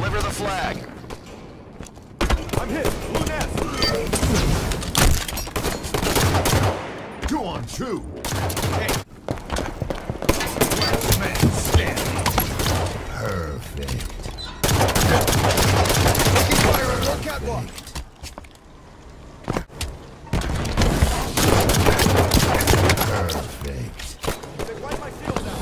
Deliver the flag. I'm hit. Blue nest. 2 on 2. Hey. Last man standing. Perfect. Taking fire on one catwalk. Perfect. They wipe my shields out.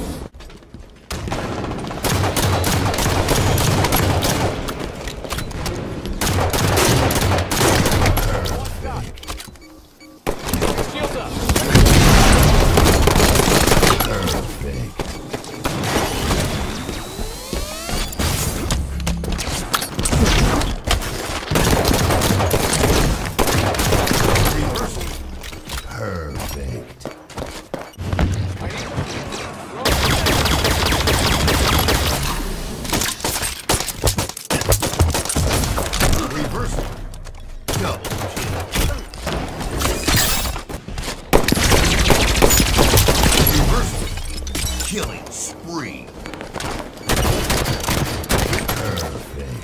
Shields up. Perfect. Reversal. Perfect. Reversal. Double kill. Reversal. Killing spree. Perfect.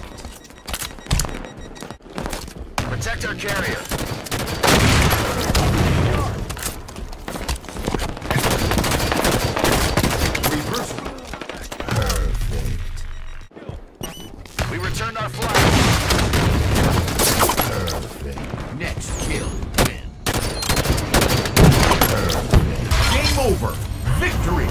Protect our carrier. Reversal. Perfect. We returned our flag. Perfect. Next kill. Win. Perfect. Game over. Victory.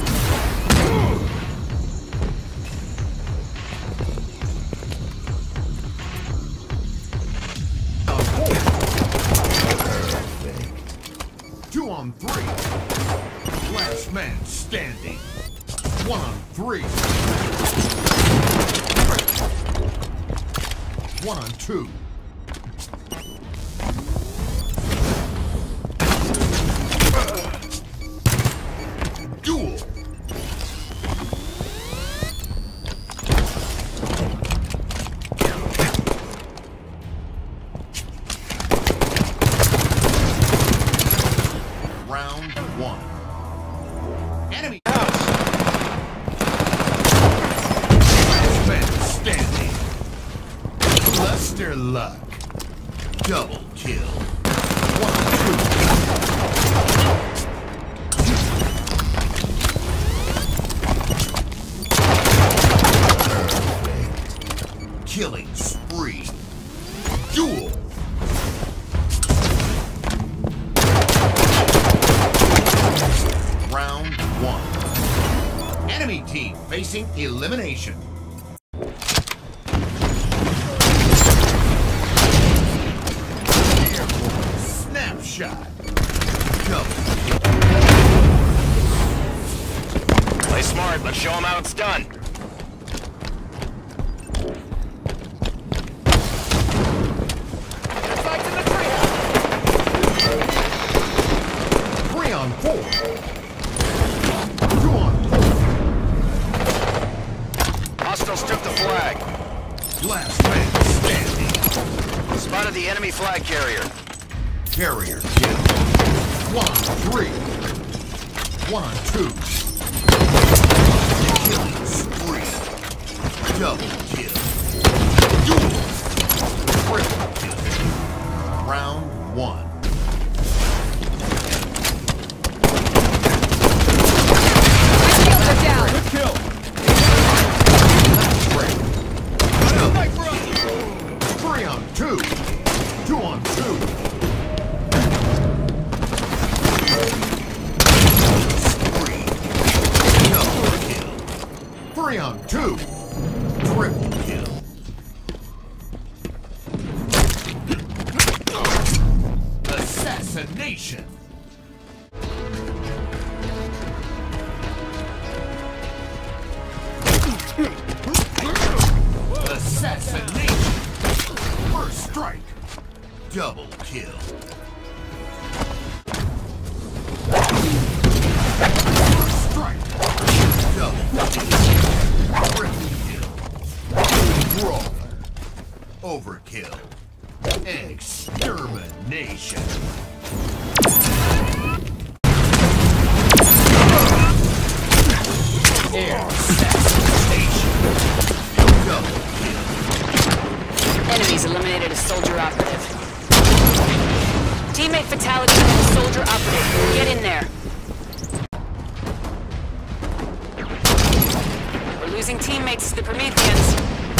Perfect. 2 on 3. Last man standing. 1 on 3. 1 on 2. Duel. Round 1. Enemy house. Last man standing. Luster luck. Double kill. 1 on 2. Perfect. Killing spree. Duel. Round 1. Enemy team facing elimination. Airborne snapshot. Double. Play smart. Let's show them how it's done. Fight in the tree. 3 on 4. 2 on 4. Hostiles took the flag. Last man standing. Spotted the enemy flag carrier. Carrier kill. 1 on 3. 1 on 2. Killing spree. Double kill. Duel. Triple kill. Round 1. Good kill. Break. Double kill. 3 on 2. 2 on 2. Spree. Double kill. 3 on 2. Triple kill. Assassination. Assassination. First strike. Double kill. First strike. Double kill. Triple kill. Brawler. Overkill. Extermination. Air assassination. Double kill. Enemies eliminated a soldier operative. Teammate fatality and a soldier operative. Get in there. We're losing teammates to the Prometheans.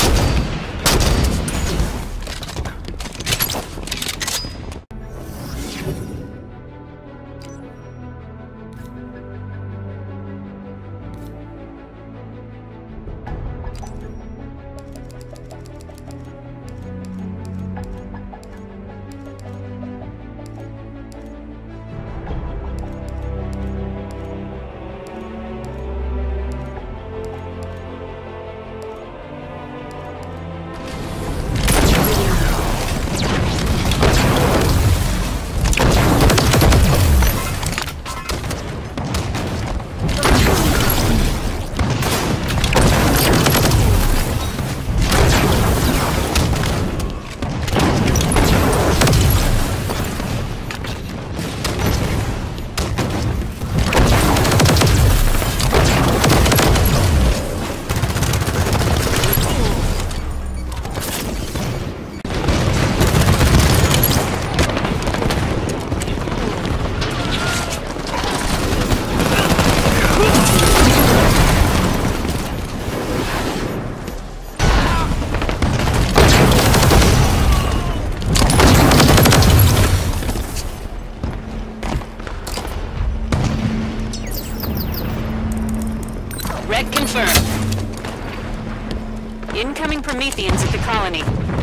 Red confirmed. Incoming Prometheans at the colony.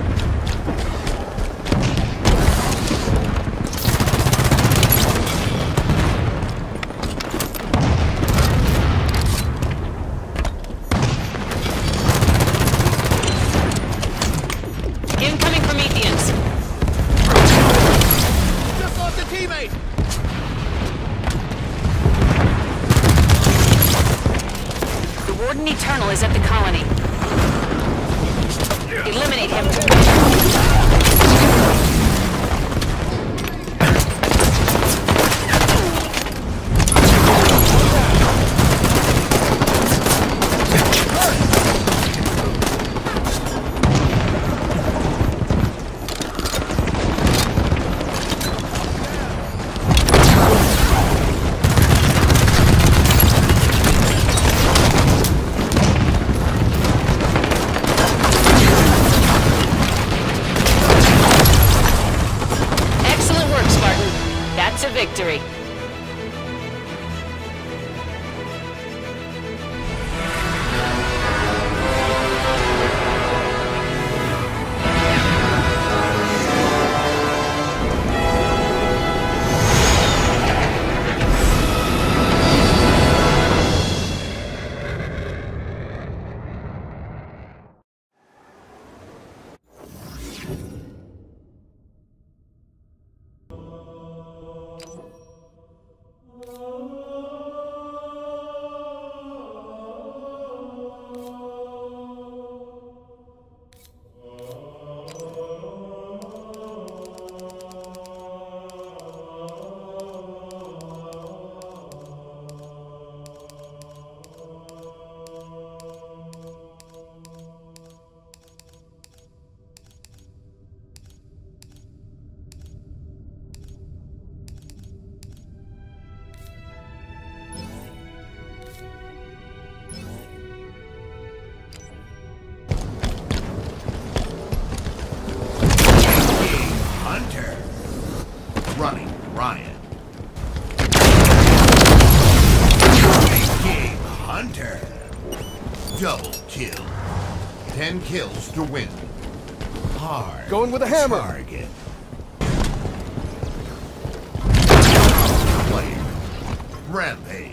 Incoming Prometheans. Just lost a teammate! The Warden Eternal is at the colony. Eliminate him to win. Excellent work, Spartan. That's a victory. Hunter. Running Ryan. Game Hunter. Double kill. 10 kills to win. Hard. Going with a hammer. Target. Player. Rampage.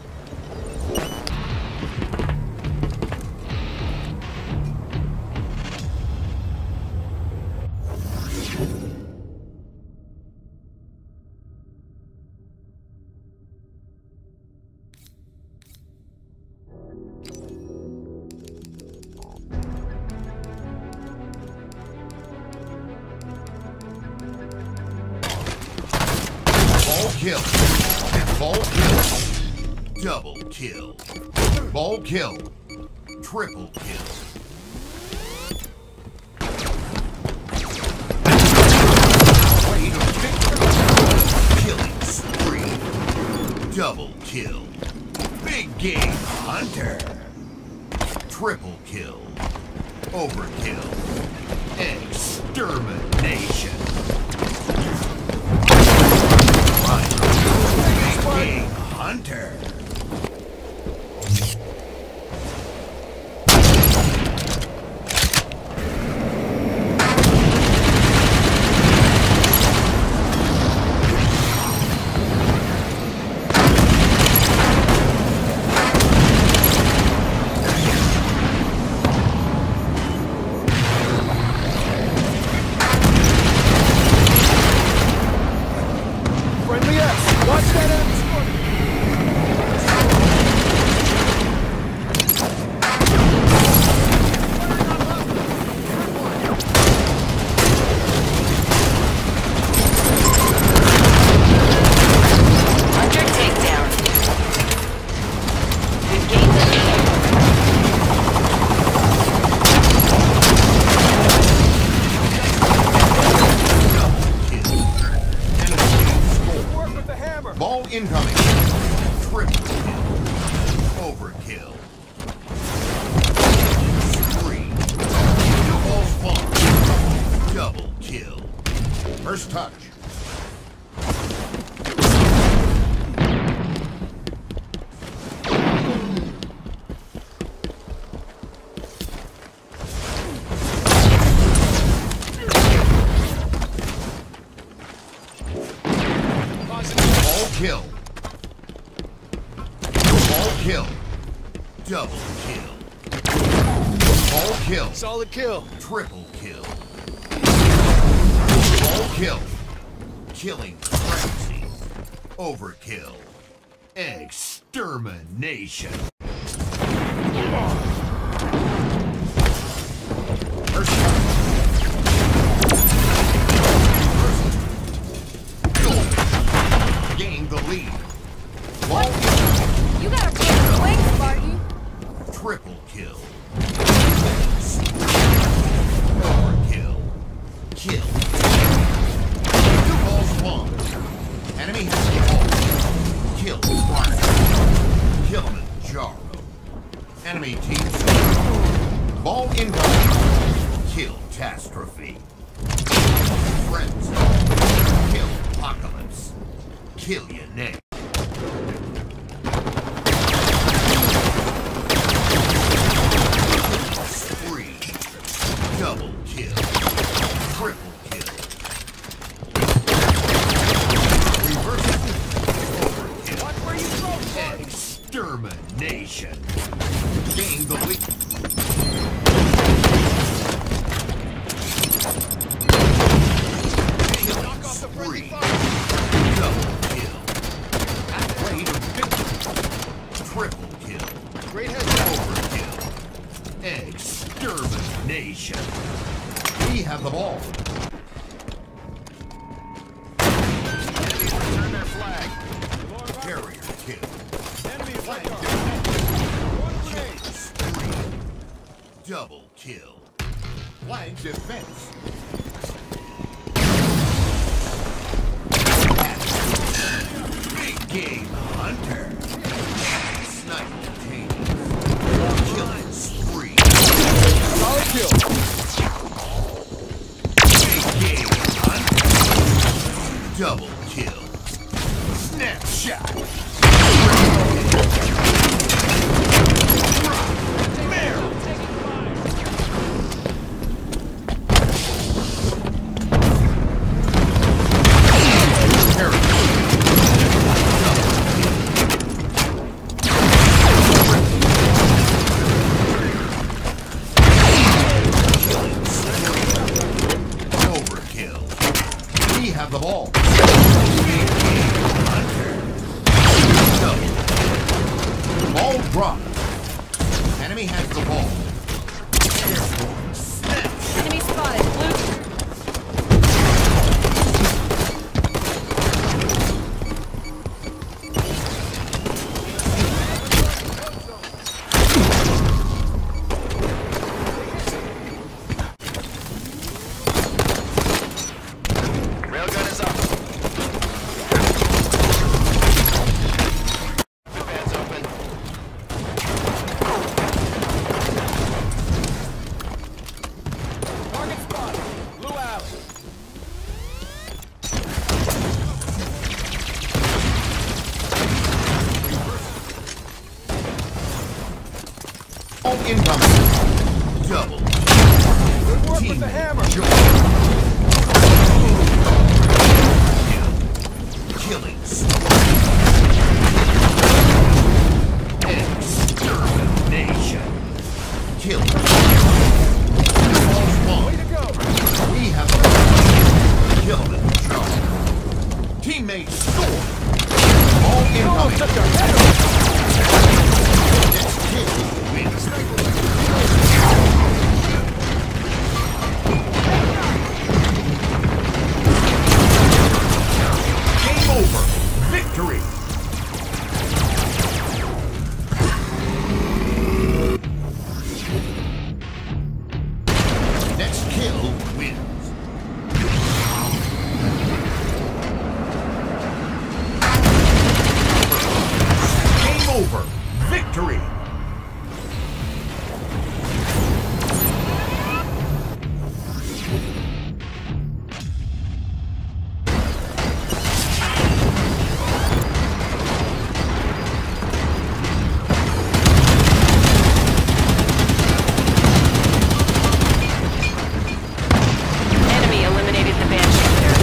Kill. Ball kill. Double kill. Ball kill. Triple kill. kill. Big game hunter. Triple kill. Overkill. Extermination. Big game hunter. Friendly X! Watch that enemy squad! Hunter takedown. We've gained the lead. Work with the hammer! Ball incoming. Triple kill. Overkill. Spree. New ball spawn. Double kill. First touch. Ball kill. Ball kill. Double kill. Ball kill. Solid kill! Triple kill. Ball kill. Killing frenzy. Overkill. Extermination. First shot. Goal. Gain the lead. Ball kill. You gotta break the wing, Spartan. Triple kill. Overkill. Kill. Two balls spawn. Enemy has the ball. Kill Spartan. Kilimanjaro. Enemy team score. Ball incoming. Kill Catastrophe. Friends. Kill Apocalypse. Kill your name. Spree. Double kill. Triple kill. Reverse. Overkill. Watch where you throw, Spartan! Extermination. Gain the lead. Knock off the friendly Spree. fire! Double kill. Way to victory. Triple kill. Great heads up! Overkill. Extermination. We have the ball. Enemies return their flag. Carrier kill. Enemy Flag flank kill. One grenade! Spree. Double kill. Flag defense. Big game hunter. Sniper team. Killing spree. Solid kill! Big game hunter. Double kill. Snapshot. Barrel. Overkill. We have the ball. Big game hunter. Double. Ball dropped. Enemy has the ball. Airborne snap. Enemy spotted. Blue. Railgun is up. incoming. Double. Good work Team with the hammer. Killing spree. Extermination. Kill. Way to go. We have a killing job. Teammates score. All incoming. Took your head. Next kill wins. Game over. Victory. Next kill wins. Game over. Victory. Enemy eliminated the Banshee leader.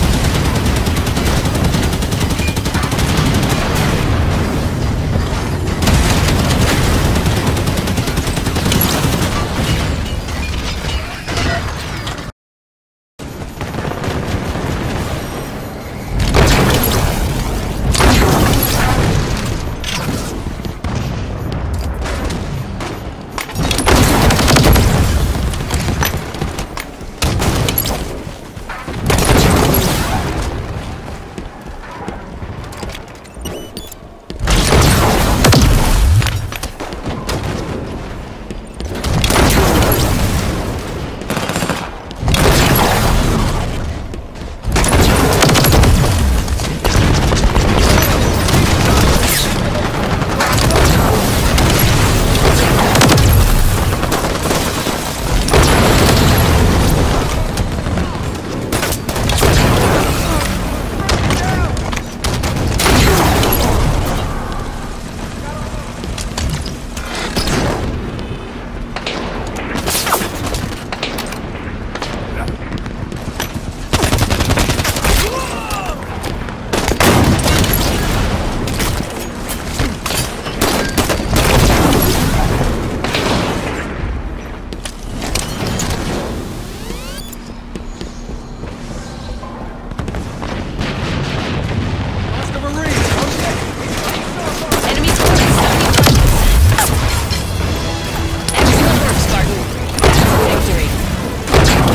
Lost a Marine. Enemy score is 75%. Excellent work, Spartan. That's a victory.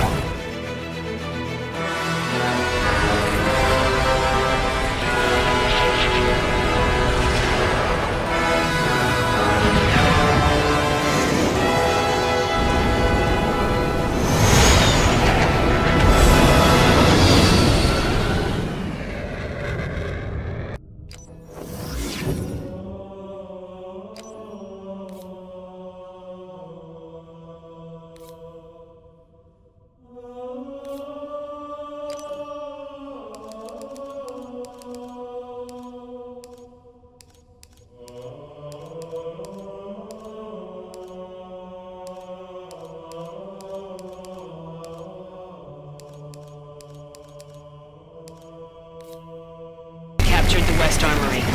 Captured the West Armory.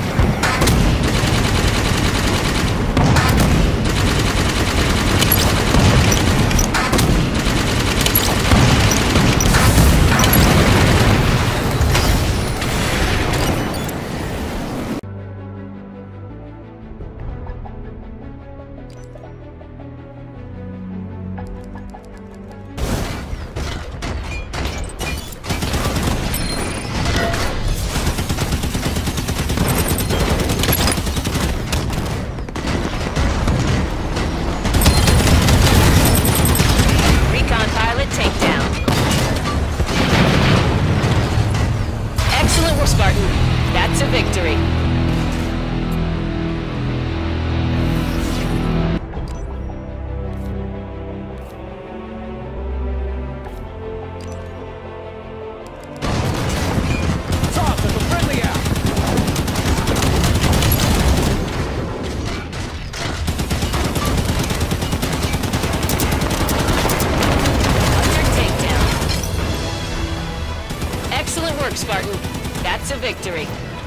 Recon pilot takedown. Excellent work, Spartan. That's a victory. victory.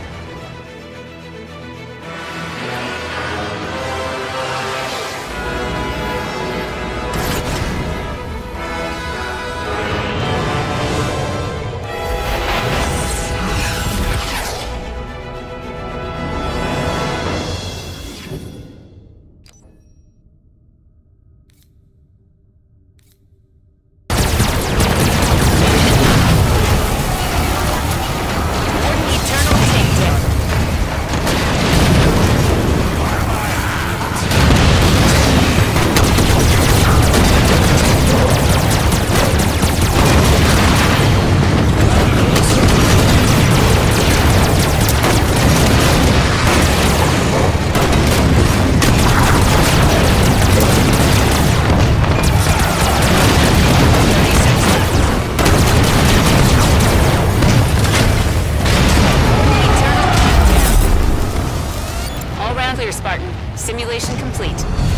Clear, Spartan. Simulation complete.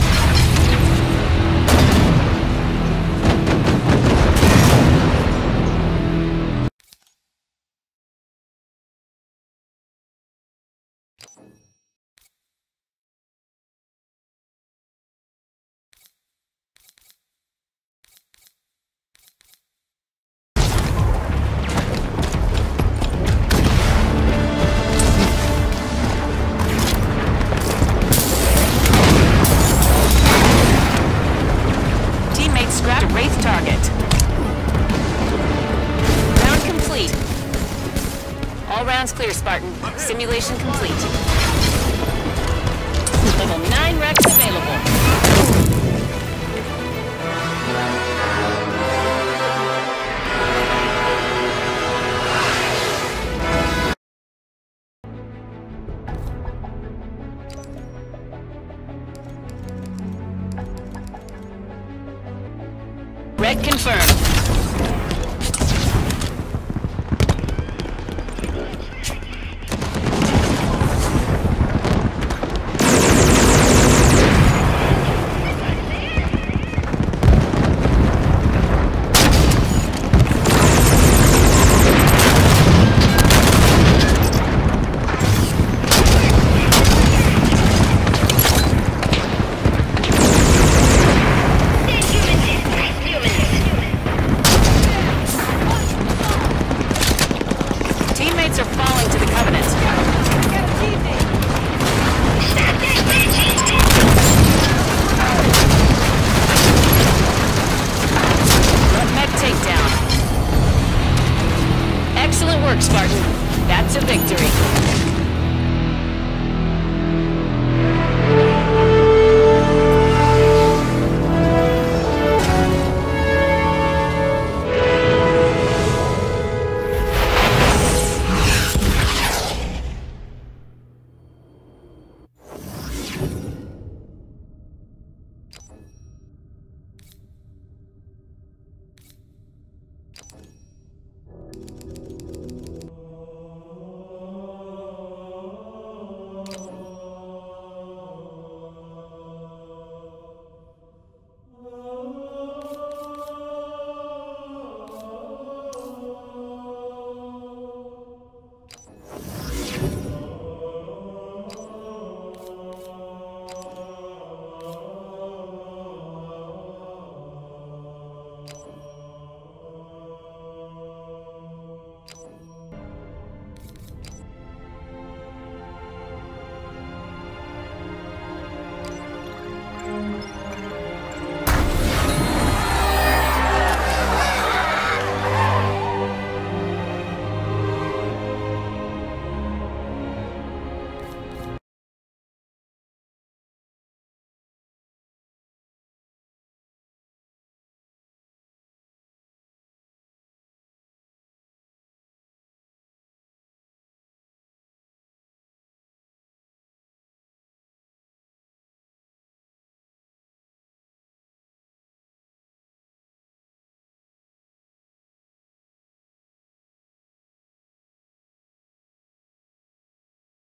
Scrap a Wraith target. Round complete. All rounds clear, Spartan. Simulation complete. Level 9 Rex available. Red confirmed.